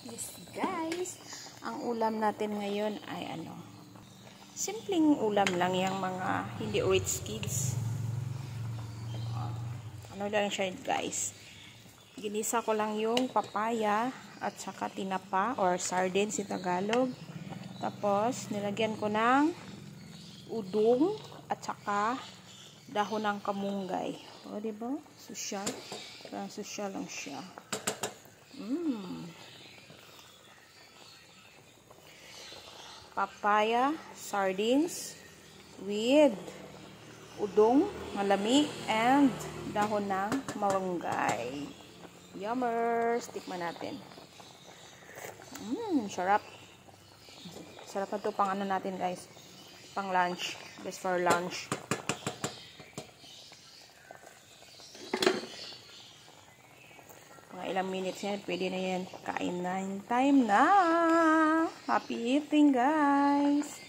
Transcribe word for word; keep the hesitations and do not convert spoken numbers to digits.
Yes guys, ang ulam natin ngayon ay ano, simpleng ulam lang yung mga hindi rich kids. Ano lang siya guys, ginisa ko lang yung papaya at saka tinapa or sardines sa Tagalog. Tapos nilagyan ko ng udong at saka dahon ng kamunggay. O diba? Sosyal. Parang sosyal lang siya. Mmm. Papaya, sardines with udong, malami, and dahon ng malunggay. Yummers! Tikman natin. Mmm, sarap. Sarap na ito pang ano natin guys. Pang lunch. Best for lunch. Mga ilang minutes yan, pwede na yan. Kain na yung time na. Happy eating guys!